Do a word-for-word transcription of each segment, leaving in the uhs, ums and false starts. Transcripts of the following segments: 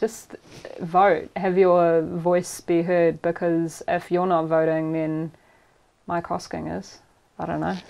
just vote. Have your voice be heard, because if you're not voting, then Mike Hosking is. I don't know.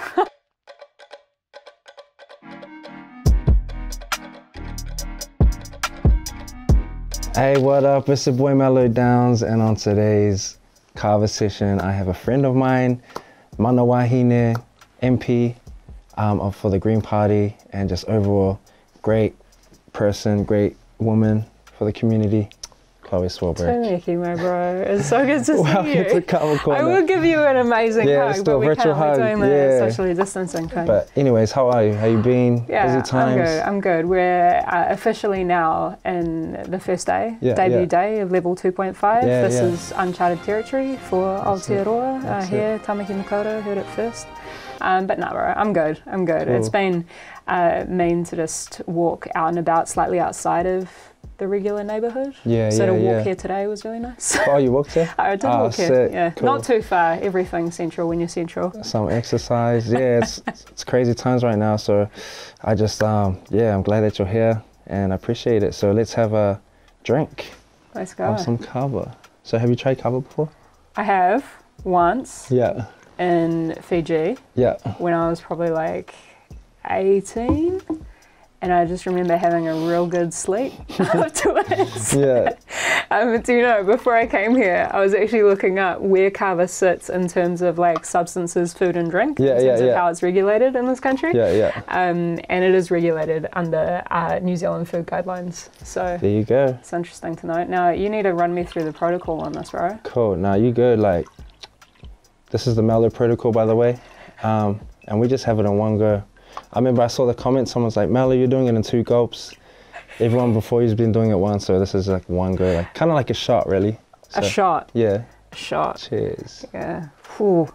Hey, what up? It's your boy Mellow Downs, and on today's Kava session, I have a friend of mine, Mana Wahine, M P um, for the Green Party, and just overall great person, great woman for the community, Chloe Swarbrick. Thank you, my bro. It's so good to see Welcome you. to Kava Corner. I will give you an amazing Yeah, hug, let's do but a we virtual can't. hug. We're doing the Yeah. socially distancing thing. But anyways, how are you? How you been? Yeah, Busy times? I'm good. I'm good. We're uh, officially now in the first day, Yeah, debut yeah. day of level two point five. Yeah, this yeah. is uncharted territory for Aotearoa. Uh, That's here, Tamaki Makaurau heard it first. Um, but no, bro, I'm good. I'm good. Cool. It's been uh, mean to just walk out and about slightly outside of the regular neighbourhood. Yeah, so yeah, to walk yeah. here today was really nice. Oh, you walked here? I did Oh, walk here. sick. Yeah, Cool. not too far. Everything's central when you're central. Some exercise. Yeah, it's, it's crazy times right now. So I just, um, yeah, I'm glad that you're here and I appreciate it. So let's have a drink Let's go. of some kava. So have you tried kava before? I have once Yeah. in Fiji Yeah. when I was probably like eighteen. And I just remember having a real good sleep afterwards. Yeah. Um, do you know, before I came here, I was actually looking up where kava sits in terms of like substances, food and drink, Yeah, in yeah, terms of yeah. how it's regulated in this country. Yeah, yeah. Um, and it is regulated under uh, New Zealand food guidelines. So There you go. it's interesting to know. Now, you need to run me through the protocol on this, bro. Cool. Now you good. Like, this is the Mellow protocol, by the way. Um, and we just have it in one go. I remember I saw the comment, someone's like, Mellow, you're doing it in two gulps. Everyone before you's been doing it once, so this is like one go, like kind of like a shot, really. So, A shot. Yeah. A shot. Cheers. Yeah. Whew.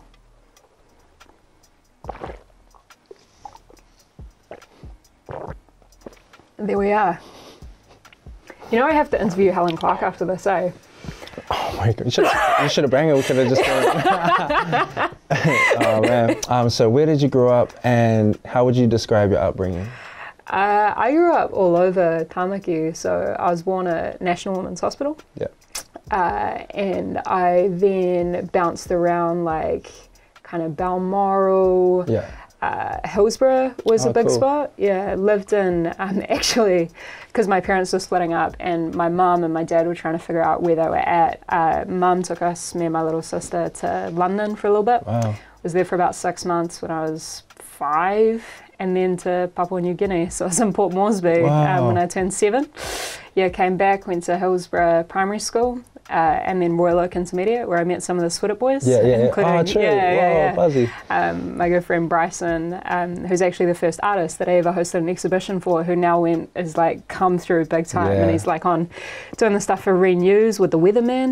There we are. You know, I have to interview Helen Clark after this, eh? Oh my god, you should you should have brought it. We could have just done it. Oh man. Um, so where did you grow up, and how would you describe your upbringing? Uh, I grew up all over Tamaki, so I was born at National Women's Hospital. Yeah. Uh, and I then bounced around like kind of Balmoral. Yeah. Uh, Hillsborough was Oh, a big cool. spot. Yeah, lived in, um, actually, because my parents were splitting up and my mum and my dad were trying to figure out where they were at. Uh, mum took us, me and my little sister, to London for a little bit. Wow. Was there for about six months when I was five, and then to Papua New Guinea. So I was in Port Moresby Wow. um, when I turned seven. Yeah, came back, went to Hillsborough Primary School, uh, and then Royal Oak Intermediate, where I met some of the Swidit boys. Yeah, yeah, yeah. including- Oh, true. Yeah, yeah, Wow, yeah. buzzy. Um, my good friend Bryson, um, who's actually the first artist that I ever hosted an exhibition for, who now went is like come through big time, Yeah. and he's like on doing the stuff for Renews with the Weatherman.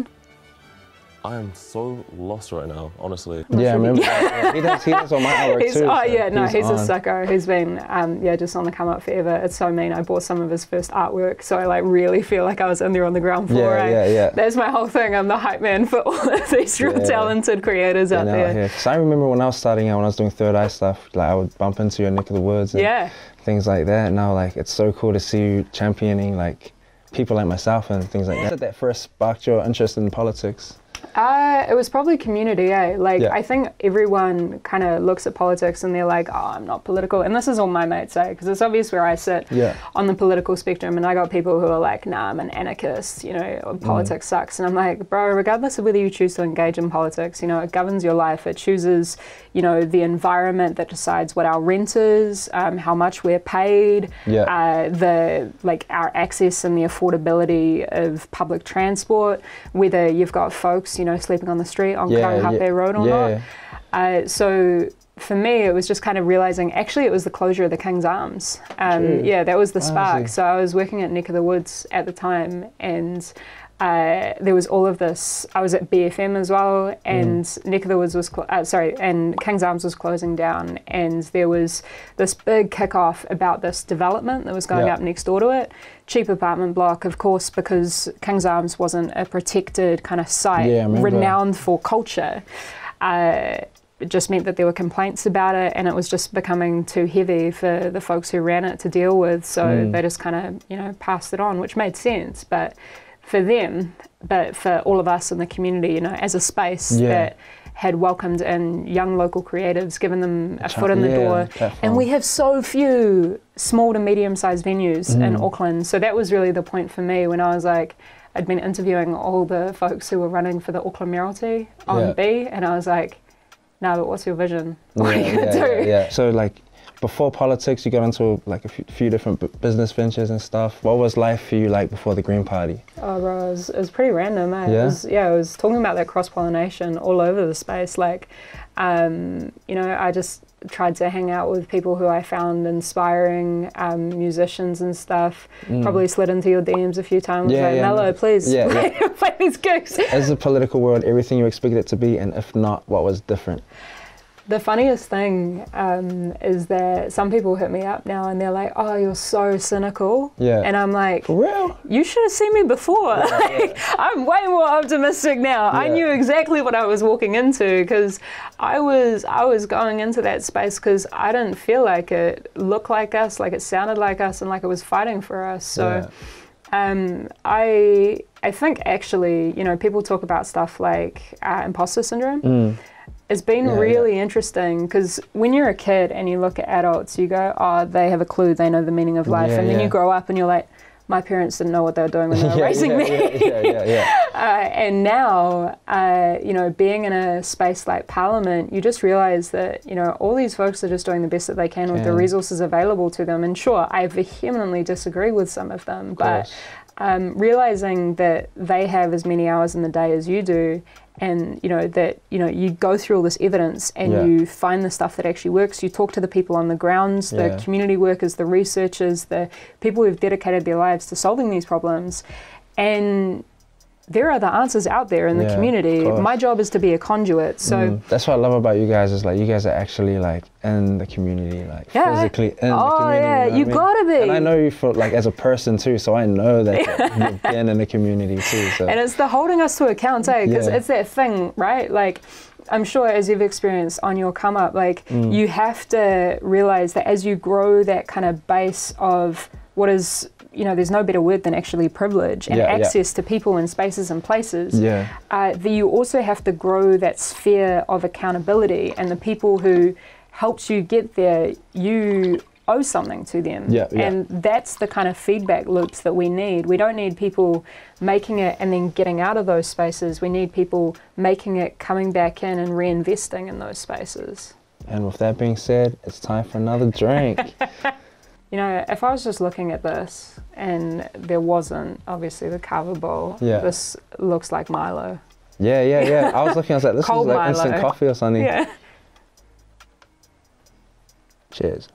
I am so lost right now, honestly. Yeah, I remember. Yeah, he does. He does on my artwork He's, too. oh so yeah, no, he's, a on. sicko. He's been um, yeah just on the come up forever. It's so mean. I bought some of his first artwork, so I like really feel like I was in there on the ground floor. Yeah, eh? yeah, yeah. That's my whole thing. I'm the hype man for all of these real Yeah. talented creators out And there. out here. 'Cause I remember when I was starting out, when I was doing Third Eye stuff, like I would bump into your neck of the woods and Yeah. things like that. And now, like, it's so cool to see you championing like people like myself and things like that. That first sparked your interest in politics. Uh, it was probably community, eh? Like, Yeah. I think everyone kind of looks at politics and they're like, oh, I'm not political. And this is all my mates say, because it's obvious where I sit Yeah. on the political spectrum. And I got people who are like, nah, I'm an anarchist, you know, politics Mm. sucks. And I'm like, bro, regardless of whether you choose to engage in politics, you know, it governs your life. It chooses, you know, the environment that decides what our rent is, um, how much we're paid, Yeah. uh, the, like, our access and the affordability of public transport, whether you've got folks, you know, sleeping on the street on Yeah, Karangahape yeah, Road or yeah. not. Uh, so for me, it was just kind of realizing, actually, it was the closure of the King's Arms. Um, True. yeah, that was the Ah, I spark. see. So I was working at Neck of the Woods at the time, and uh, there was all of this. I was at B F M as well, and Mm. Neck of the Woods was, cl- uh, sorry, and King's Arms was closing down, and there was this big kickoff about this development that was going Yeah. up next door to it. Cheap apartment block, of course, because King's Arms wasn't a protected kind of site Yeah, I remember. renowned for culture. Uh, it just meant that there were complaints about it, and it was just becoming too heavy for the folks who ran it to deal with. So mm. they just kind of, you know, passed it on, which made sense. But for them, but for all of us in the community, you know, as a space yeah. that had welcomed in young local creatives, given them a foot in the yeah, door. Platform. And we have so few small to medium-sized venues mm. in Auckland. So that was really the point for me when I was like, I'd been interviewing all the folks who were running for the Auckland Mayoralty on yeah. B, and I was like, no, but what's your vision? What yeah, are you going to yeah, do? Yeah, yeah. So like, before politics, you got into like a few, few different b- business ventures and stuff. What was life for you like before the Green Party? Oh, bro, it was, it was pretty random, eh? Yeah? It was, yeah, I was talking about that cross-pollination all over the space. Like, um, you know, I just tried to hang out with people who I found inspiring, um, musicians and stuff. Mm. Probably slid into your D Ms a few times. Yeah, like, yeah, Mello, no. please, yeah, play, yeah. play these gigs. As a political world, everything you expected it to be, and if not, what was different? The funniest thing um, is that some people hit me up now and they're like, oh, you're so cynical. Yeah. And I'm like, for real? You should have seen me before. Yeah, like, yeah. I'm way more optimistic now. Yeah. I knew exactly what I was walking into, because I was I was going into that space because I didn't feel like it looked like us, like it sounded like us, and like it was fighting for us. So yeah. um, I I think actually, you know, people talk about stuff like uh, imposter syndrome. Mm. It's been yeah, really yeah. interesting, because when you're a kid and you look at adults, you go, oh, they have a clue, they know the meaning of life. Yeah, and then yeah. you grow up and you're like, my parents didn't know what they were doing when they were yeah, raising yeah, me. Yeah, yeah, yeah, yeah. uh, and now, uh, you know, being in a space like Parliament, you just realise that, you know, all these folks are just doing the best that they can, can. with the resources available to them. And sure, I vehemently disagree with some of them, of but um, realising that they have as many hours in the day as you do, and you know that you know you go through all this evidence and yeah. you find the stuff that actually works. You talk to the people on the grounds, the yeah. community workers, the researchers, the people who've dedicated their lives to solving these problems, and there are the answers out there in yeah, the community. My job is to be a conduit. So mm. that's what I love about you guys, is like you guys are actually like in the community, like yeah. physically in oh, the community. Yeah, you, know you gotta I mean? be. And I know you for like as a person too, so I know that yeah. you've been in the community too. So. And it's the holding us to account, eh? Because yeah. it's that thing, right? Like, I'm sure as you've experienced on your come up, like mm. you have to realize that as you grow that kind of base of what is, you know, there's no better word than actually privilege and yeah, access yeah. to people and spaces and places, yeah. uh, that you also have to grow that sphere of accountability, and the people who helped you get there, you owe something to them. Yeah, yeah. And that's the kind of feedback loops that we need. We don't need people making it and then getting out of those spaces. We need people making it, coming back in and reinvesting in those spaces. And with that being said, it's time for another drink. You know, if I was just looking at this and there wasn't obviously the cover bowl, yeah. this looks like Milo. Yeah, yeah, yeah. I was looking, I was like, this Cold is like Milo. instant coffee or something. Yeah. Cheers.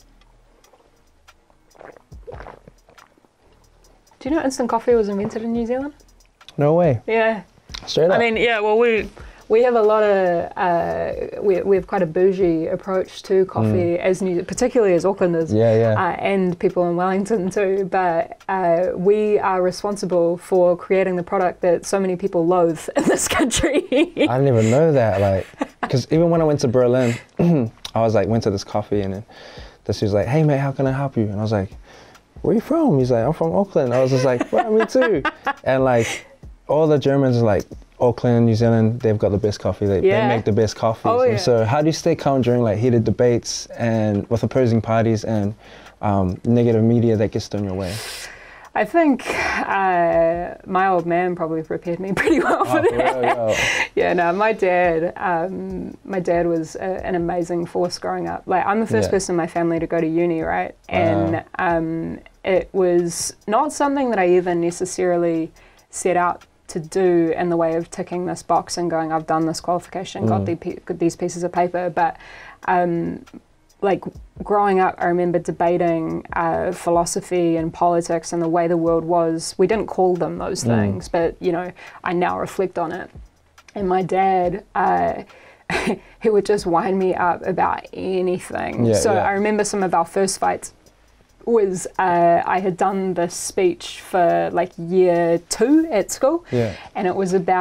Do you know instant coffee was invented in New Zealand? No way. Yeah. Straight up. I mean, yeah, well, we we have a lot of, uh, we, we have quite a bougie approach to coffee, mm. as New, particularly as Aucklanders. Yeah, yeah. Uh, and people in Wellington too. But uh, we are responsible for creating the product that so many people loathe in this country. I didn't even know that. Like, because even when I went to Berlin, I was like, went to this coffee, and then this was like, hey, mate, how can I help you? And I was like, where are you from? He's like, I'm from Auckland. I was just like, well, me too. And like, all the Germans are like, Auckland, New Zealand, they've got the best coffee. They, yeah. they make the best coffees. Oh, yeah. And so how do you stay calm during like heated debates and with opposing parties and um, negative media that gets thrown your way? I think uh, my old man probably prepared me pretty well for oh, that. Real, yo. Yeah, no, my dad, um, my dad was a, an amazing force growing up. Like, I'm the first yeah. person in my family to go to uni, right? And wow. um, it was not something that I ever necessarily set out to do in the way of ticking this box and going, I've done this qualification, mm. got, the, got these pieces of paper. But um, like growing up, I remember debating uh, philosophy and politics and the way the world was. We didn't call them those mm. things, but you know, I now reflect on it. And my dad, uh, he would just wind me up about anything. Yeah, so yeah. I remember some of our first fights was uh, I had done this speech for like year two at school, yeah. and it was about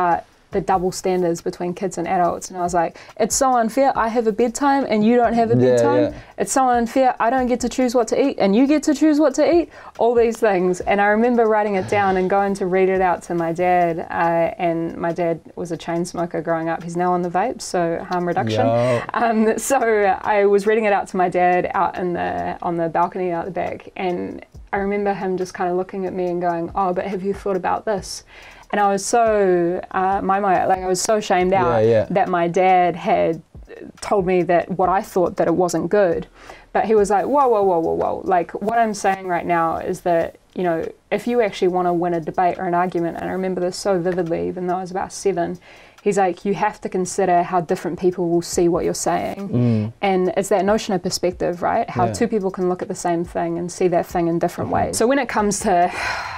the double standards between kids and adults. And I was like, it's so unfair. I have a bedtime and you don't have a Yeah, bedtime. yeah. It's so unfair. I don't get to choose what to eat and you get to choose what to eat. All these things. And I remember writing it down and going to read it out to my dad. Uh, and my dad was a chain smoker growing up. He's now on the vapes, so harm reduction. Yo. Um, so I was reading it out to my dad out in the on the balcony out the back. And I remember him just kind of looking at me and going, oh, but have you thought about this? And I was so, uh, my, my, like I was so shamed out Yeah, yeah. that my dad had told me that what I thought that it wasn't good. But he was like, whoa, whoa, whoa, whoa, whoa. Like what I'm saying right now is that, you know, if you actually want to win a debate or an argument, and I remember this so vividly, even though I was about seven, he's like, you have to consider how different people will see what you're saying. Mm. And it's that notion of perspective, right? How Yeah. two people can look at the same thing and see that thing in different Mhm. ways. So when it comes to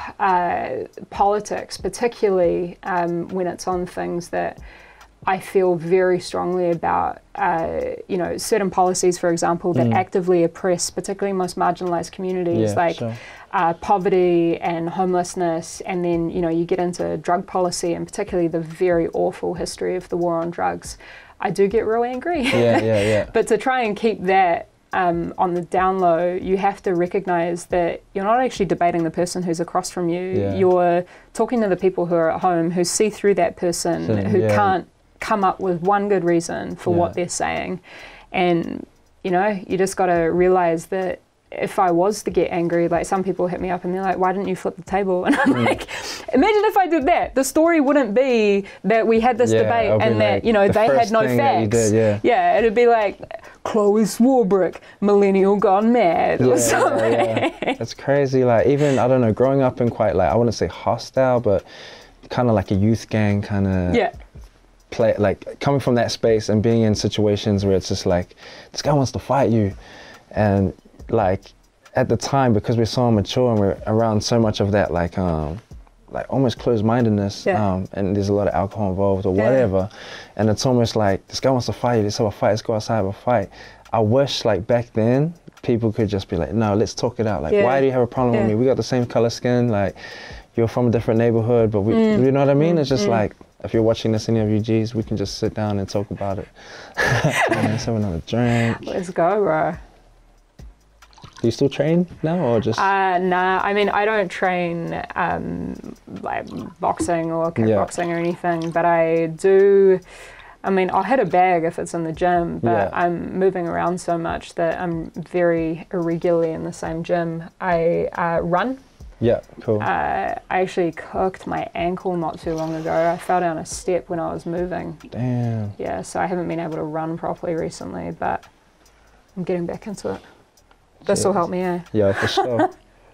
uh, politics, particularly um, when it's on things that I feel very strongly about, uh, you know, certain policies, for example, that Mm. actively oppress particularly most marginalized communities, Yeah, like sure. uh, poverty and homelessness, and then, you know, you get into drug policy and particularly the very awful history of the war on drugs. I do get real angry. Yeah, yeah, yeah. But to try and keep that um, on the down low, you have to recognize that you're not actually debating the person who's across from you. Yeah. You're talking to the people who are at home who see through that person, So, who yeah. can't come up with one good reason for Yeah. what they're saying. And, you know, you just got to realize that if I was to get angry, like some people hit me up and they're like, why didn't you flip the table? And I'm Mm. like, imagine if I did that. The story wouldn't be that we had this Yeah, debate it'll be and that, like you know, the they had first no thing that you facts. did, yeah. Yeah, it'd be like, Chloe Swarbrick, millennial gone mad Yeah, or yeah, something. yeah. That's crazy. Like even, I don't know, growing up in quite like, I wouldn't say hostile, but kind of like a youth gang kind of Yeah. play, like coming from that space and being in situations where it's just like, this guy wants to fight you. And like at the time, because we're so immature and we're around so much of that, like, um, like almost closed-mindedness, Yeah. um, and there's a lot of alcohol involved or Yeah. whatever. And it's almost like, this guy wants to fight you, let's have a fight, let's go outside, have a fight. I wish like back then, people could just be like, no, let's talk it out. Like, Yeah. why do you have a problem Yeah. with me? We got the same color skin, like, you're from a different neighborhood, but we, Mm. you know what I mean? It's just Mm. like, if you're watching this, any of you G's, we can just sit down and talk about it. Let's have another drink. Let's go, bro. Do you still train now or just? Uh, nah, I mean, I don't train um, like boxing or kickboxing or anything, but I do. I mean, I'll hit a bag if it's in the gym, but Yeah. I'm moving around so much that I'm very irregularly in the same gym. I uh, run. Yeah, cool. Uh, I actually cooked my ankle not too long ago. I fell down a step when I was moving. Damn. Yeah, so I haven't been able to run properly recently, but I'm getting back into it. This will help me, eh? Yeah, for sure.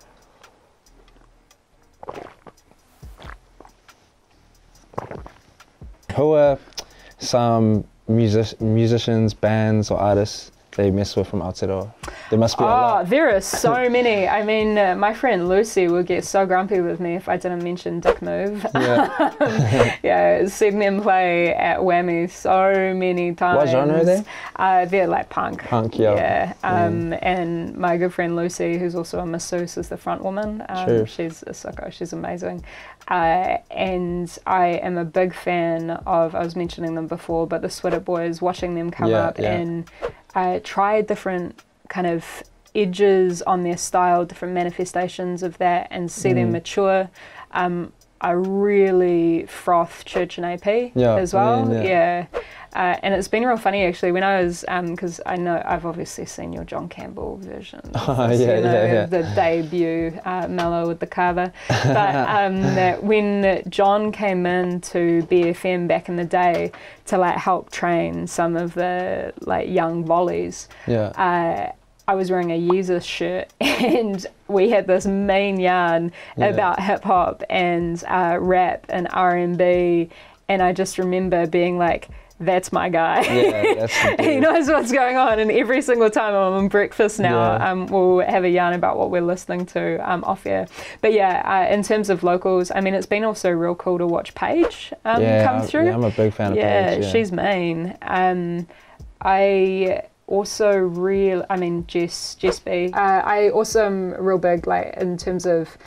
Who are some music- musicians, bands, or artists that you mess with from Aotearoa? There must be a Oh, lot. there are so many. I mean, uh, my friend Lucy would get so grumpy with me if I didn't mention Dick Move. Yeah. Yeah, seen them play at Whammy so many times. What genre are they? Uh, they're like punk. Punk, yeah. Yeah. Um, And my good friend Lucy, who's also a masseuse, is the front woman. Um, True. She's a sicko. She's amazing. Uh, and I am a big fan of, I was mentioning them before, but the Sweater Boys, watching them come Yeah, up yeah. and uh, try different kind of edges on their style, different manifestations of that, and see them Mm. mature. Um, I really froth Church and A P Yeah, as well. yeah, yeah. Yeah. Uh, and it's been real funny actually when I was, because I know I've obviously seen your John Campbell version. of Oh, this, yeah, you know, yeah, yeah. The debut uh, Mellow with the Carver. But um, that when John came in to B F M back in the day to like help train some of the like young volleys, Yeah. uh, I was wearing a Yeezus shirt and we had this main yarn Yeah. about hip hop and uh, rap and R and B, and I just remember being like, that's my guy. Yeah, that's the He dude. knows what's going on, and every single time I'm on breakfast now, Yeah. um, we'll have a yarn about what we're listening to um, off air. But yeah, uh, in terms of locals, I mean, it's been also real cool to watch Paige um, yeah, come I- through. yeah, I'm a big fan Yeah, of Paige. Yeah, she's mean. Um, I also real, I mean, Jess, Jess B. Uh, I also am real big, like, in terms of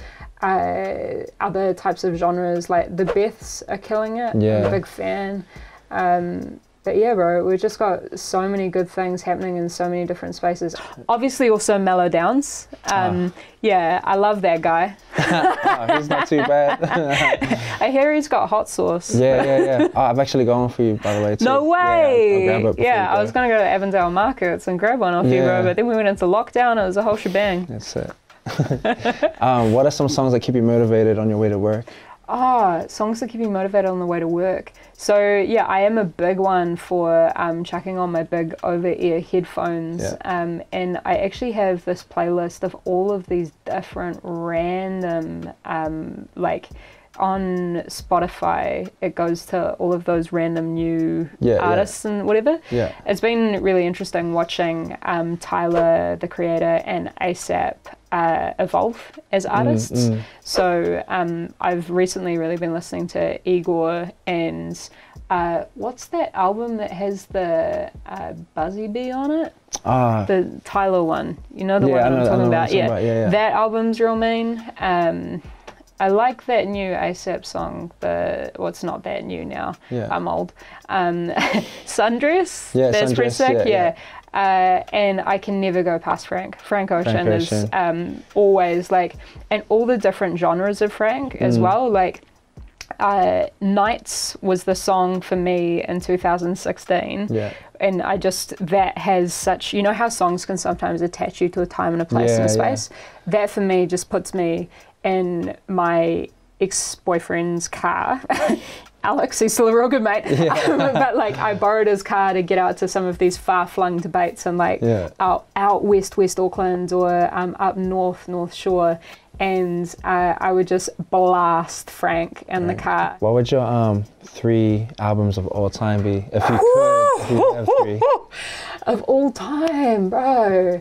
uh, other types of genres, like the Beths are killing it. Yeah. I'm a big fan. Um, but yeah, bro, we've just got so many good things happening in so many different spaces. Obviously, also Mellow Downs. Um, oh. Yeah, I love that guy. Oh, he's not too bad. I hear he's got hot sauce. Yeah, yeah, yeah. Oh, I've actually got one for you, by the way, too. No way! Yeah, I'll, I'll yeah I was going to go to Avondale Markets and grab one off yeah. you, bro, but then we went into lockdown. It was a whole shebang. That's it. um, what are some songs that keep you motivated on your way to work? Ah, oh, songs that keep you motivated on the way to work. So yeah, I am a big one for um, chucking on my big over-ear headphones. Yeah. Um, and I actually have this playlist of all of these different random, um, like on Spotify, it goes to all of those random new yeah, artists yeah. and whatever. Yeah. It's been really interesting watching um, Tyler, the Creator, and ASAP uh, evolve as artists. Mm, mm. So um, I've recently really been listening to Igor and uh, what's that album that has the uh, Buzzy Bee on it? Ah. The Tyler one. You know the yeah, one I know, I'm talking I know about? what you're Yeah. talking about. Yeah, yeah. That album's real mean. Um, I like that new ASAP song, but well, it's not that new now. Yeah. I'm old. Um, Sundress. Yeah, That's Sundress, pretty sick. yeah, Yeah. yeah. Uh, and I can never go past Frank. Frank Ocean Frank is Ocean. um, always like, and all the different genres of Frank as Mm. well. Like, uh, Nights was the song for me in two thousand sixteen. Yeah. And I just, that has such, you know how songs can sometimes attach you to a time and a place Yeah, and a yeah. space? That for me just puts me in my ex-boyfriend's car. Alex, he's still a real good mate. Yeah. Um, but like I borrowed his car to get out to some of these far-flung debates and like Yeah. out, out west, West Auckland or um, up north, North Shore. And uh, I would just blast Frank in the car. What would your um three albums of all time be? If you could, if you have three. Of all time, bro.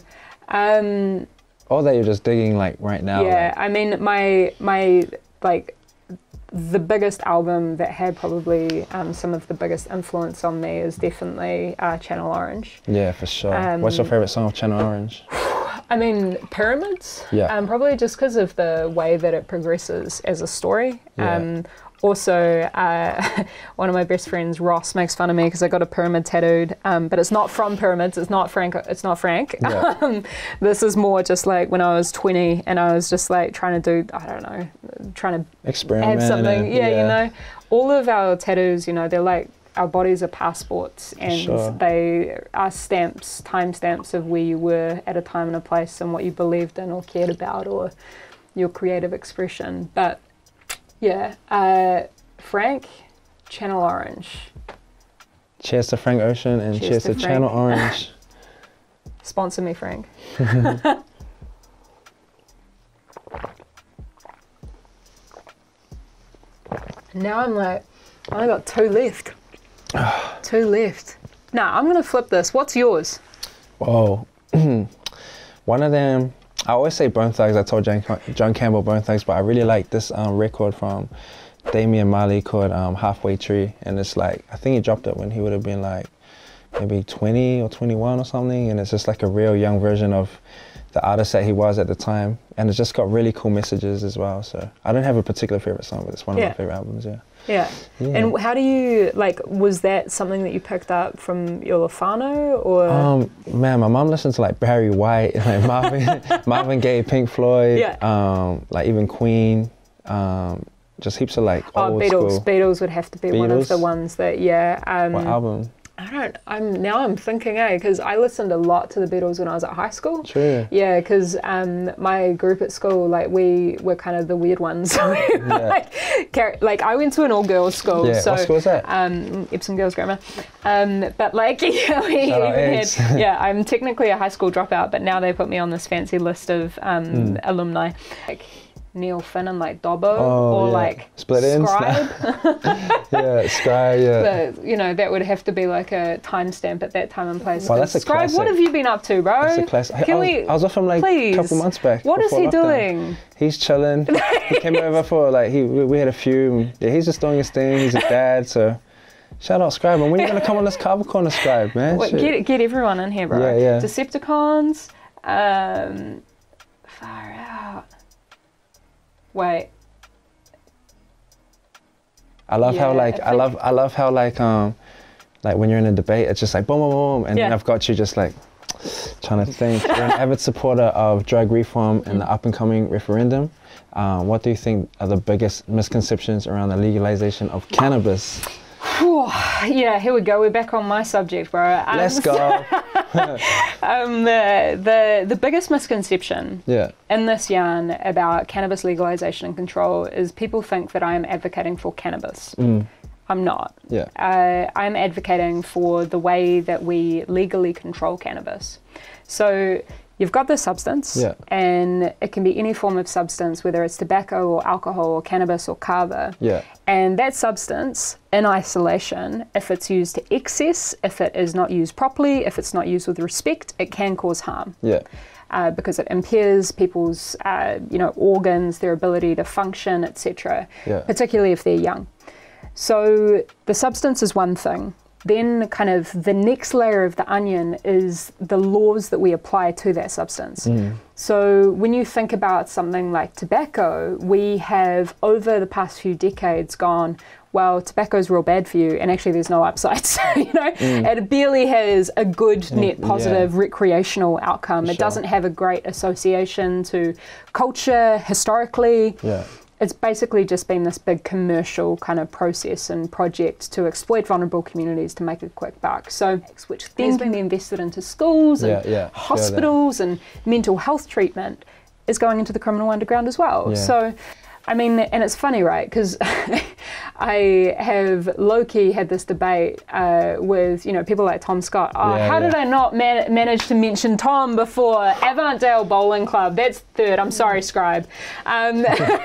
Um, Or that you're just digging like right now. yeah, like, I mean, my, my like, the biggest album that had probably um, some of the biggest influence on me is definitely uh, Channel Orange. yeah, for sure. Um, What's your favorite song of Channel Orange? I mean, Pyramids. Yeah. Um, probably just because of the way that it progresses as a story. Yeah. Um, also, uh, one of my best friends, Ross, makes fun of me because I got a pyramid tattooed, um, but it's not from pyramids. It's not Frank. It's not Frank. Yeah. Um, this is more just like when I was twenty and I was just like trying to do, I don't know, trying to Experiment. add something. and- Yeah, you know, all of our tattoos, you know, they're like, our bodies are passports and Sure. they are stamps, time stamps of where you were at a time and a place and what you believed in or cared about or your creative expression. But yeah, uh, Frank, Channel Orange. Cheers to Frank Ocean and Cheers cheers, to to, Channel Orange. Sponsor me, Frank. Now I'm like, I only got two left. Two left. Now I'm gonna flip this. What's yours? Whoa. One of them, I always say Bone Thugs. I told John, John Campbell Bone Thugs, but I really like this um, record from Damian Marley called um, Halfway Tree. And it's like, I think he dropped it when he would have been like maybe twenty or twenty-one or something. And it's just like a real young version of the artist that he was at the time. And it's just got really cool messages as well. So I don't have a particular favorite song, but it's one of Yeah. my favorite albums, yeah. Yeah. Yeah. And how do you, like, was that something that you picked up from your Lofano or? Um, man, my mom listens to like Barry White, like Marvin, Marvin Gaye, Pink Floyd, Yeah. um, like even Queen, um, just heaps of like oh, old Beatles. school. Beatles would have to be one of Beatles? the ones that, yeah. Um, What album? I don't, I'm, now I'm thinking, eh, because I listened a lot to the Beatles when I was at high school. True. Yeah, because um, my group at school, like, we were kind of the weird ones. like, car- like, I went to an all-girls school. Yeah, so, what school was that? Um, Epsom Girls Grammar. Um, but, like, yeah, we Shout out even Eggs. had, yeah, I'm technically a high school dropout, but now they put me on this fancy list of um, Mm. alumni. Like, Neil Finn and, like, Dobbo, Oh, or, yeah. like, Split Ends? Scribe. Yeah, Sky, yeah. But, you know, that would have to be like a timestamp at that time and place. Well, that's a Scribe, what classic. have you been up to, bro? That's a classic. I, Can I was, we, I was with him like please? a couple months back. What is before he lockdown. doing? He's chilling. He came over for like, he we we had a few. Yeah, he's just doing his thing. He's a dad, so shout out Scribe. And when are you going to come on this Carver Corner, Scribe, man? Wait, Shit. get get everyone in here, bro. Yeah, yeah. Decepticons, um, far out. Wait. I love Yeah, how like I I, love I love how like um like when you're in a debate, it's just like boom boom boom, and Yeah. then I've got you just like trying to think. You're an avid supporter of drug reform and Mm. the up and coming referendum. Um, what do you think are the biggest misconceptions around the legalization of cannabis? Whew. Yeah, here we go. We're back on my subject, bro. Um, Let's go. Um, the, the the biggest misconception Yeah. in this yarn about cannabis legalization and control is people think that I am advocating for cannabis. Mm. I'm not. Yeah. Uh, I'm advocating for the way that we legally control cannabis. So you've got this substance, Yeah. and it can be any form of substance, whether it's tobacco or alcohol or cannabis or kava. Yeah. And that substance, in isolation, if it's used to excess, if it is not used properly, if it's not used with respect, it can cause harm. Yeah. Uh, because it impairs people's, uh, you know, organs, their ability to function, et cetera. Yeah. Particularly if they're young. So the substance is one thing. Then kind of the next layer of the onion is the laws that we apply to that substance. Mm. So when you think about something like tobacco, we have over the past few decades gone, well, tobacco's real bad for you, and actually there's no upsides. You know, Mm. it barely has a good net yeah. positive recreational outcome. It Sure. doesn't have a great association to culture historically. Yeah. It's basically just been this big commercial kind of process and project to exploit vulnerable communities to make a quick buck. So, which then There's can be invested into schools and Yeah, yeah, feel that. hospitals and mental health treatment, is going into the criminal underground as well. Yeah. So, I mean, and it's funny, right? Because I have low-key had this debate uh, with, you know, people like Tom Scott. Oh, Yeah, how yeah. did I not man- manage to mention Tom before? Avantdale Bowling Club, that's third. I'm sorry, Scribe. Um,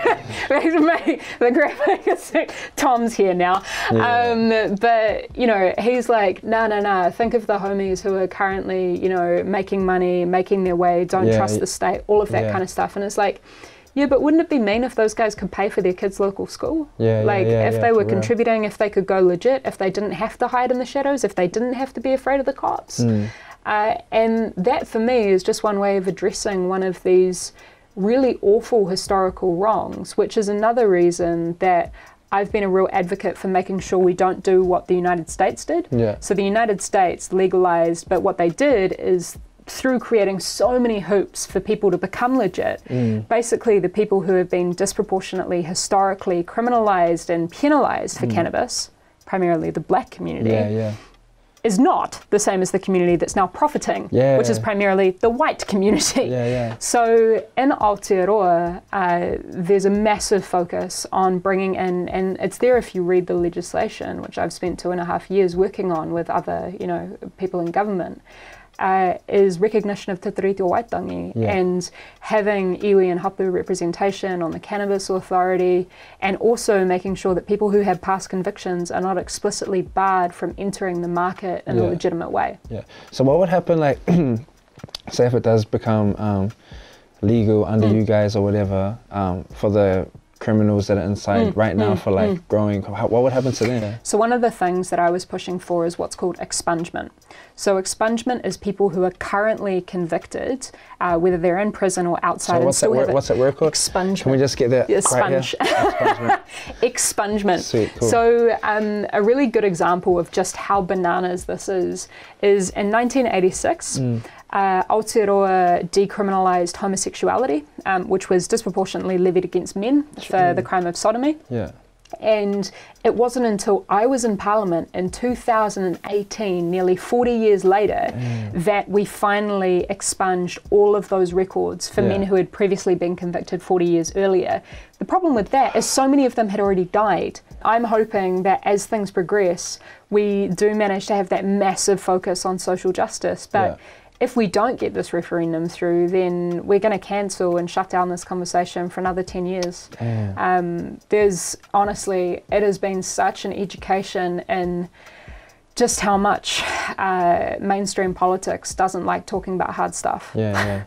the graphic is Tom's here now. Yeah. Um, but, you know, he's like, nah, nah, nah. Think of the homies who are currently, you know, making money, making their way, don't Yeah, trust y- the state, all of that yeah. kind of stuff. And it's like, yeah, but wouldn't it be mean if those guys could pay for their kids' local school? Yeah, yeah, Like, yeah, if yeah, they for were real. contributing, if they could go legit, if they didn't have to hide in the shadows, if they didn't have to be afraid of the cops. Mm. Uh, and that, for me, is just one way of addressing one of these really awful historical wrongs, which is another reason that I've been a real advocate for making sure we don't do what the United States did. Yeah. So the United States legalized, but what they did is through creating so many hoops for people to become legit, Mm. basically the people who have been disproportionately historically criminalized and penalized for Mm. cannabis, primarily the black community, Yeah. Yeah. is not the same as the community that's now profiting, Yeah. which is primarily the white community. Yeah. Yeah. So in Aotearoa, uh, there's a massive focus on bringing in, and it's there if you read the legislation, which I've spent two and a half years working on with other, you know, people in government, uh, is recognition of Te Tiriti o Waitangi Yeah. and having iwi and hapu representation on the Cannabis Authority, and also making sure that people who have past convictions are not explicitly barred from entering the market in Yeah. a legitimate way. Yeah. So what would happen, like, say if it does become um, legal under Mm. you guys or whatever, um, for the criminals that are inside Mm, right now mm, for like mm. growing, how, what would happen to them? So one of the things that I was pushing for is what's called expungement. So expungement is people who are currently convicted, uh, whether they're in prison or outside. So and what's that still word? have it- What's that word called? Expungement. Can we just get that Yeah, right sponge. here? Expungement. Expungement. Sweet, cool. So um, a really good example of just how bananas this is, is in nineteen eighty-six, Mm. uh, Aotearoa decriminalised homosexuality, um, which was disproportionately levied against men for the crime of sodomy. Yeah. And it wasn't until I was in Parliament in two thousand eighteen, nearly forty years later, Mm. that we finally expunged all of those records for Yeah. men who had previously been convicted forty years earlier. The problem with that is so many of them had already died. I'm hoping that as things progress, we do manage to have that massive focus on social justice. But Yeah. if we don't get this referendum through, then we're going to cancel and shut down this conversation for another ten years. Damn. Um, there's honestly, it has been such an education in just how much uh, mainstream politics doesn't like talking about hard stuff. Yeah, yeah.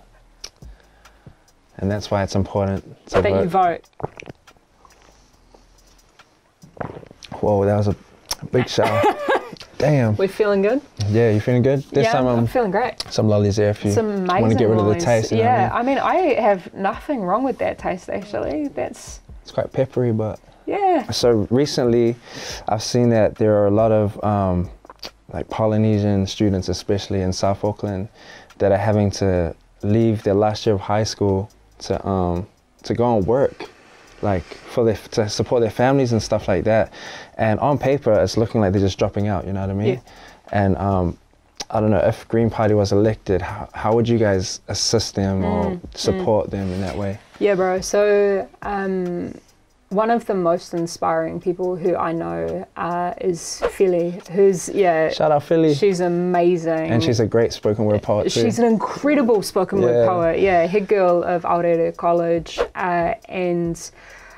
And that's why it's important to That vote. you vote. Whoa, that was a big shower. Damn. We're feeling good? Yeah, you feeling good? There's yeah, some, um, I'm feeling great. Some lollies there if you Some want to get rid of the lollies. taste. You know yeah, what I mean? I mean, I have nothing wrong with that taste, actually. That's... It's quite peppery, but... Yeah. So recently, I've seen that there are a lot of um, like Polynesian students, especially in South Auckland, that are having to leave their last year of high school to um, to go and work, like for their, to support their families and stuff like that. And on paper, it's looking like they're just dropping out. You know what I mean? Yeah. And um, I don't know, if Green Party was elected, how, how would you guys assist them Mm, or support mm. them in that way? Yeah, bro. So um, one of the most inspiring people who I know uh, is Philly, who's, yeah. Shout out Philly. She's amazing. And she's a great spoken word poet too. She's an incredible spoken word Yeah. poet. Yeah, head girl of Aorere College. Uh, and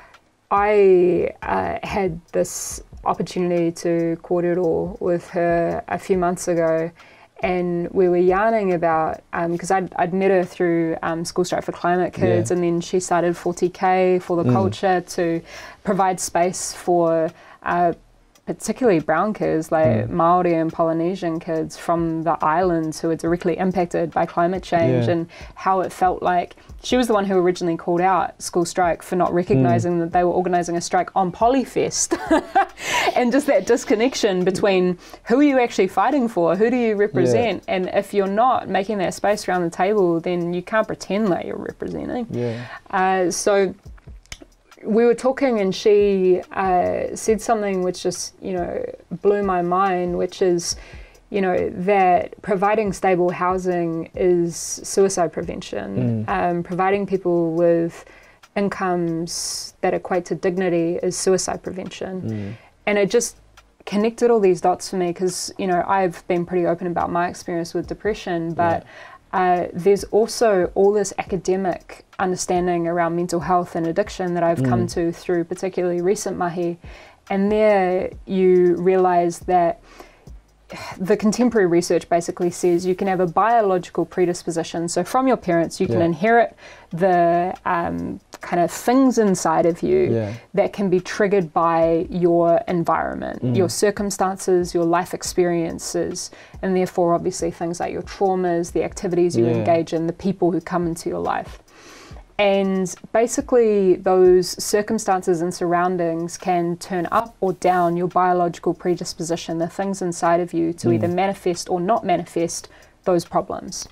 I uh, had this opportunity to kōrero with her a few months ago, and we were yarning about, because um, I'd, I'd met her through um, School Strike for Climate Kids, Yeah. and then she started forty K for the Mm. culture to provide space for uh, particularly brown kids, like Mm. Maori and Polynesian kids from the islands who are directly impacted by climate change, Yeah. and how it felt like she was the one who originally called out School Strike for not recognising mm. that they were organising a strike on Polyfest. And just that disconnection between who are you actually fighting for, who do you represent, yeah. and if you're not making that space around the table, then you can't pretend that you're representing. Yeah. Uh, so we were talking, and she uh, said something which just, you know, blew my mind, which is, you know, that providing stable housing is suicide prevention. Mm. Um, providing people with incomes that equate to dignity is suicide prevention. Mm. And it just connected all these dots for me, because, you know, I've been pretty open about my experience with depression, but yeah. uh, there's also all this academic understanding around mental health and addiction that I've mm. come to through particularly recent mahi. And there you realize that the contemporary research basically says you can have a biological predisposition. So from your parents, you can yeah. inherit the um, kind of things inside of you yeah. that can be triggered by your environment, mm. your circumstances, your life experiences, and therefore obviously things like your traumas, the activities you yeah. engage in, the people who come into your life. And basically those circumstances and surroundings can turn up or down your biological predisposition, the things inside of you, to mm. either manifest or not manifest those problems.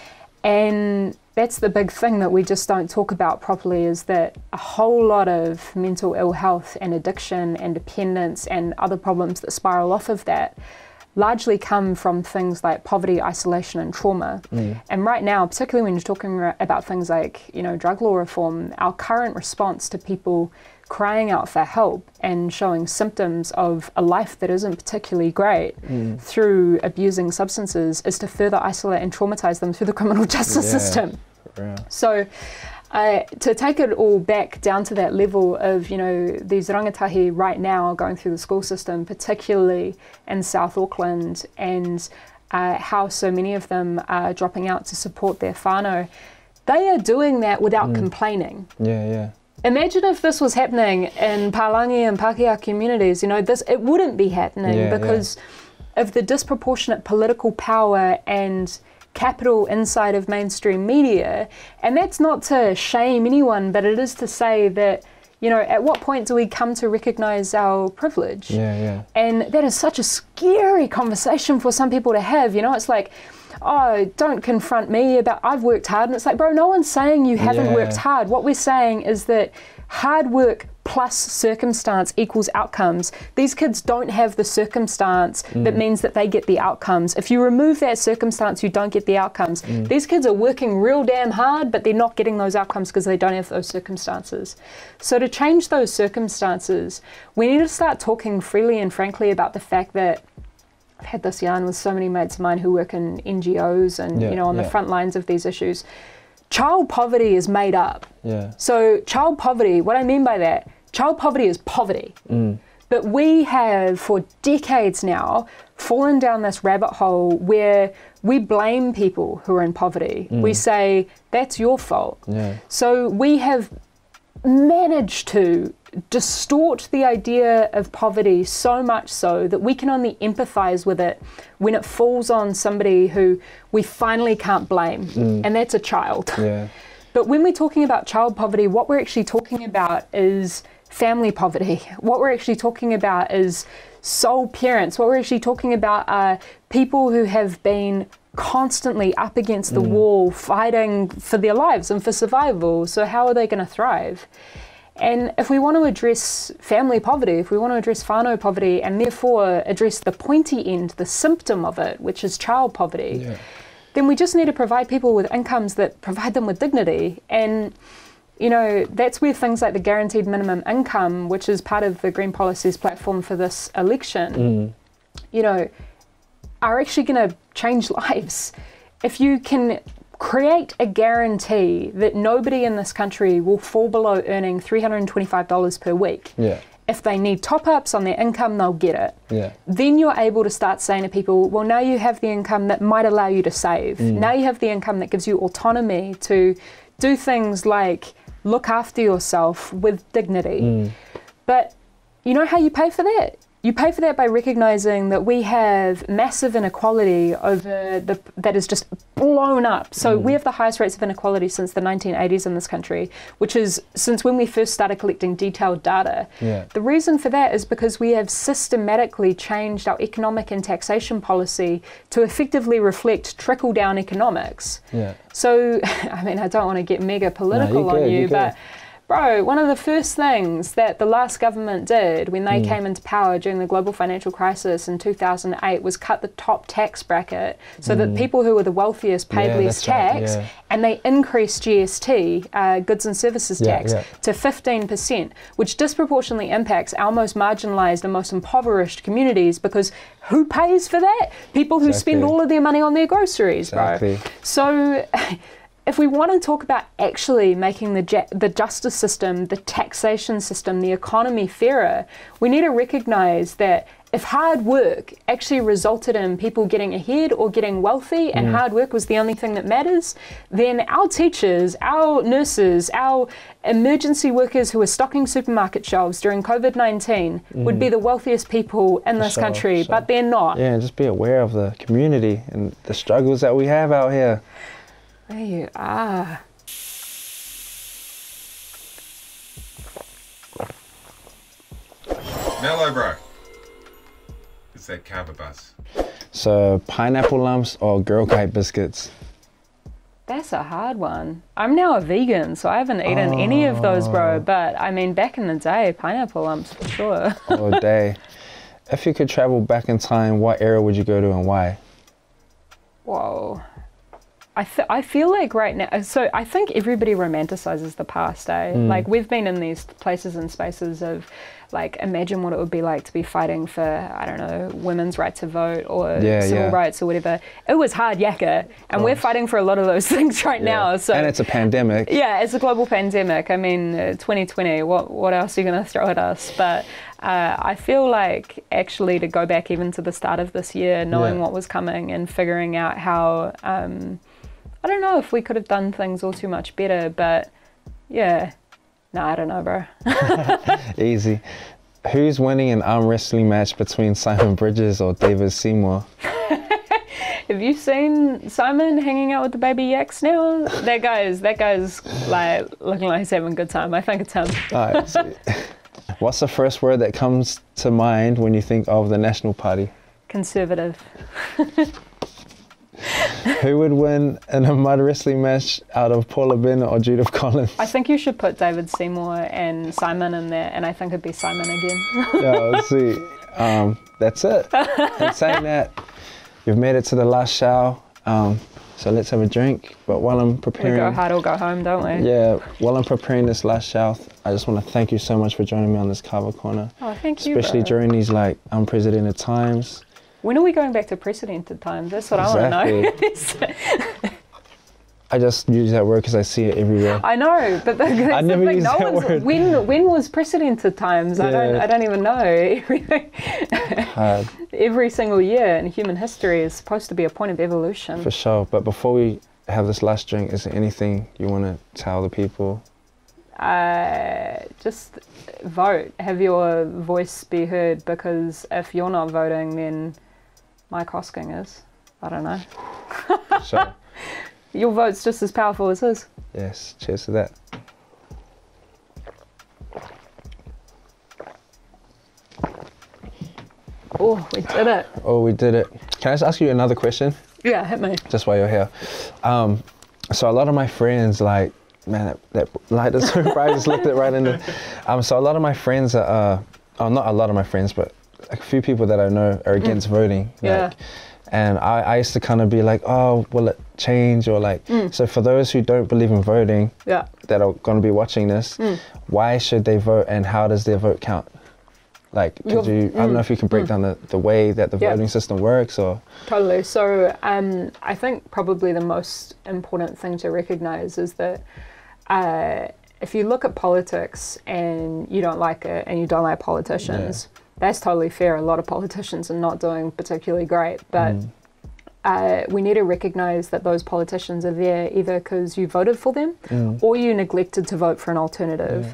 And that's the big thing that we just don't talk about properly, is that a whole lot of mental ill health and addiction and dependence and other problems that spiral off of that largely come from things like poverty, isolation, and trauma. Mm. And right now, particularly when you're talking about things like, you know, drug law reform, our current response to people crying out for help and showing symptoms of a life that isn't particularly great mm. through abusing substances is to further isolate and traumatize them through the criminal justice yeah. system. Yeah. So Uh, to take it all back down to that level of, you know, these rangatahi right now are going through the school system, particularly in South Auckland, and uh, how so many of them are dropping out to support their whānau, they are doing that without mm. complaining. Yeah, yeah. Imagine if this was happening in Palangi and Pākehā communities, you know, this it wouldn't be happening yeah, because yeah. of the disproportionate political power and capital inside of mainstream media. And that's not to shame anyone, but it is to say that, you know, at what point do we come to recognise our privilege? Yeah, yeah. And that is such a scary conversation for some people to have, you know, it's like, oh, don't confront me about I've worked hard. And it's like, bro, no one's saying you haven't yeah. worked hard. What we're saying is that hard work plus circumstance equals outcomes. These kids don't have the circumstance mm. that means that they get the outcomes. If you remove that circumstance, you don't get the outcomes. Mm. These kids are working real damn hard, but they're not getting those outcomes because they don't have those circumstances. So to change those circumstances, we need to start talking freely and frankly about the fact that I've had this yarn with so many mates of mine who work in N G Os and, yeah, you know, on yeah. the front lines of these issues. Child poverty is made up. Yeah. So child poverty, what I mean by that, child poverty is poverty. Mm. But we have for decades now fallen down this rabbit hole where we blame people who are in poverty. Mm. We say, that's your fault. Yeah. So we have managed to distort the idea of poverty so much so that we can only empathize with it when it falls on somebody who we finally can't blame, mm. and that's a child. Yeah. But when we're talking about child poverty, what we're actually talking about is family poverty. What we're actually talking about is sole parents. What we're actually talking about are people who have been constantly up against the mm. wall fighting for their lives and for survival. So how are they going to thrive? And if we want to address family poverty, if we want to address whānau poverty, and therefore address the pointy end, the symptom of it, which is child poverty, yeah. then we just need to provide people with incomes that provide them with dignity. And, you know, that's where things like the guaranteed minimum income, which is part of the Green Policies platform for this election, mm. you know, are actually going to change lives. If you can create a guarantee that nobody in this country will fall below earning three hundred twenty-five dollars per week. Yeah. If they need top-ups on their income, they'll get it. Yeah. Then you're able to start saying to people, well, now you have the income that might allow you to save. Mm. Now you have the income that gives you autonomy to do things like look after yourself with dignity. Mm. But you know how you pay for that? You pay for that by recognizing that we have massive inequality over the that is just blown up. So mm. we have the highest rates of inequality since the nineteen eighties in this country, which is since when we first started collecting detailed data. Yeah. The reason for that is because we have systematically changed our economic and taxation policy to effectively reflect trickle-down economics. Yeah. So, I mean, I don't want to get mega political no, on you, good, but bro, one of the first things that the last government did when they mm. came into power during the global financial crisis in two thousand eight was cut the top tax bracket so mm. that people who were the wealthiest paid yeah, less tax, right, yeah. and they increased G S T, uh, goods and services yeah, tax, yeah. to fifteen percent, which disproportionately impacts our most marginalised and most impoverished communities, because who pays for that? People who exactly. spend all of their money on their groceries, exactly. bro. So if we want to talk about actually making the ja- the justice system, the taxation system, the economy fairer, we need to recognise that if hard work actually resulted in people getting ahead or getting wealthy, and mm. hard work was the only thing that matters, then our teachers, our nurses, our emergency workers who are stocking supermarket shelves during COVID nineteen mm. would be the wealthiest people in this sure, country, sure. but they're not. Yeah, and just be aware of the community and the struggles that we have out here. There you are. Mellow, bro. It's that Kava bus. So, pineapple lumps or Girl Guide biscuits? That's a hard one. I'm now a vegan, so I haven't eaten oh. any of those, bro. But I mean, back in the day, pineapple lumps for sure. All day. If you could travel back in time, what era would you go to and why? Whoa. I, th- I feel like right now, so I think everybody romanticizes the past, eh? Mm. Like, we've been in these places and spaces of, like, imagine what it would be like to be fighting for, I don't know, women's right to vote or yeah, civil yeah. rights or whatever. It was hard yakka, and we're fighting for a lot of those things right yeah. now. So and it's a pandemic. Yeah, it's a global pandemic. I mean, uh, twenty twenty, what, what else are you going to throw at us? But uh, I feel like actually to go back even to the start of this year, knowing yeah. what was coming and figuring out how... Um, I don't know if we could have done things all too much better, but yeah. No, I don't know, bro. Easy. Who's winning an arm wrestling match between Simon Bridges or David Seymour? Have you seen Simon hanging out with the baby yaks now? That guy's, that guy's like looking like he's having a good time. I think it's him. All right, so what's the first word that comes to mind when you think of the National Party? Conservative. Who would win in a mud wrestling match out of Paula Bennett or Judith Collins? I think you should put David Seymour and Simon in there, and I think it'd be Simon again. Yeah, let's see. Um, that's it. And saying that, you've made it to the last shower, um, so let's have a drink. But while I'm preparing... We go hard or go home, don't we? Yeah, while I'm preparing this last shower, I just want to thank you so much for joining me on this Kava Corner. Oh, thank you, Especially bro. during these, like, unprecedented times. When are we going back to precedented times? That's what exactly. I want to know. I just use that word because I see it everywhere. I know, but the, that's I the never thing. use No that one's, word. When when was precedented times? Yeah. I don't I don't even know. Hard. Every single year in human history is supposed to be a point of evolution. For sure. But before we have this last drink, is there anything you want to tell the people? uh, just vote. Have your voice be heard, because if you're not voting, then Mike Hosking is. I don't know. Sure. Your vote's just as powerful as his. Yes, cheers to that. Oh, we did it. Oh, we did it. Can I just ask you another question? Yeah, hit me. Just while you're here. Um, so a lot of my friends, like, man, that, that light is so bright, I just looked it right in the... Um, so a lot of my friends are, uh, oh, not a lot of my friends, but a few people that I know are against mm. voting. Yeah. Like, and I, I used to kind of be like, oh, will it change? Or like, mm. so for those who don't believe in voting, yeah. that are going to be watching this, mm. why should they vote, and how does their vote count? Like, could you, I don't know if you can break mm. down the, the way that the voting yep. system works, or... Totally. So um, I think probably the most important thing to recognize is that uh, if you look at politics and you don't like it and you don't like politicians, yeah. that's totally fair. A lot of politicians are not doing particularly great, but mm. uh, we need to recognize that those politicians are there either because you voted for them mm. or you neglected to vote for an alternative. Yeah.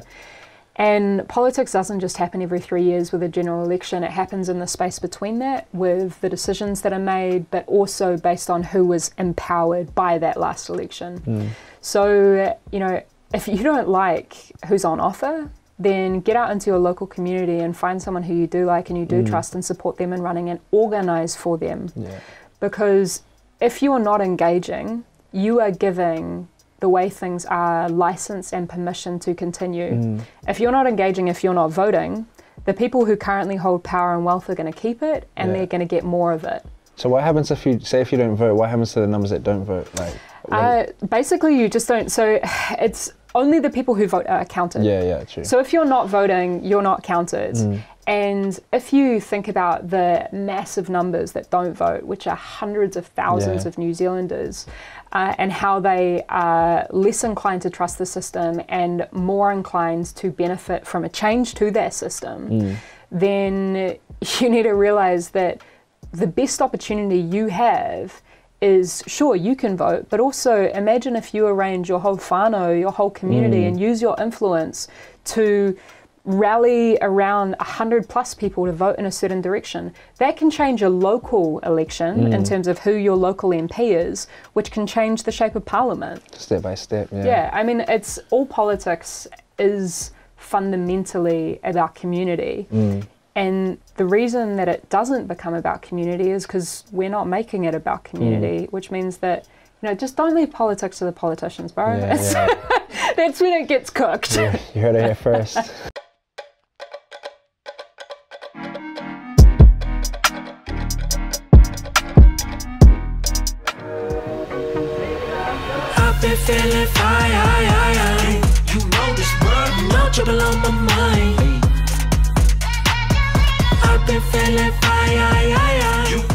And politics doesn't just happen every three years with a general election. It happens in the space between that with the decisions that are made, but also based on who was empowered by that last election. Mm. So, you know, if you don't like who's on offer, then get out into your local community and find someone who you do like and you do mm. trust and support them in running and organize for them. Yeah. Because if you are not engaging, you are giving the way things are license and permission to continue. Mm. If you're not engaging, if you're not voting, the people who currently hold power and wealth are going to keep it, and yeah. they're going to get more of it. So what happens if you, say if you don't vote, what happens to the numbers that don't vote? Like, uh, basically you just don't, so it's only the people who vote are counted. Yeah, yeah, true. So if you're not voting, you're not counted. Mm. And if you think about the massive numbers that don't vote, which are hundreds of thousands yeah. of New Zealanders, uh, and how they are less inclined to trust the system and more inclined to benefit from a change to their system, mm. then you need to realize that the best opportunity you have is, sure, you can vote, but also imagine if you arrange your whole whānau, your whole community, mm. and use your influence to rally around a hundred plus people to vote in a certain direction. That can change a local election mm. in terms of who your local M P is, which can change the shape of parliament. Step by step, yeah. Yeah, I mean, it's all politics is fundamentally about community. Mm. And the reason that it doesn't become about community is because we're not making it about community, mm. which means that, you know, just don't leave politics to the politicians, bro. Yeah, yeah. That's when it gets cooked. Yeah, you heard it here first. Been feeling fine, you know this word, no trouble on my mind. I've been feeling fine, you